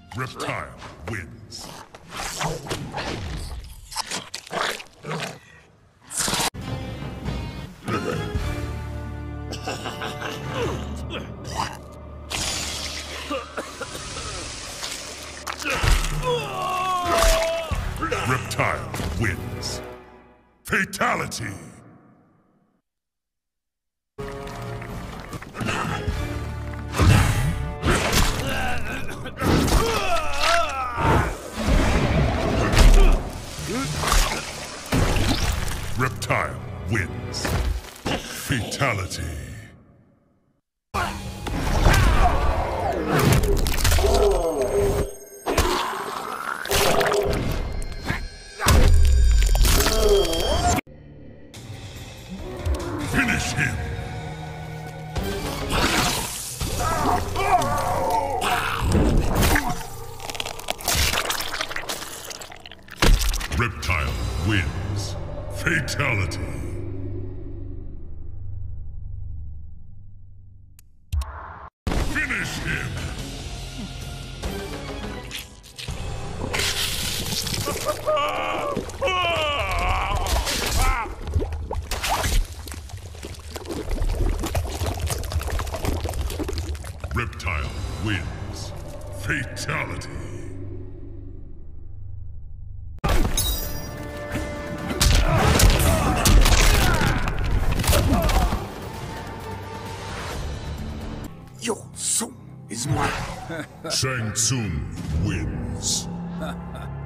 Reptile wins. Reptile wins. Fatality. Reptile wins. Fatality. Finish him. Reptile wins. Fatality. Finish him. Reptile wins. Fatality. Your soul is mine. Shang Tsung wins.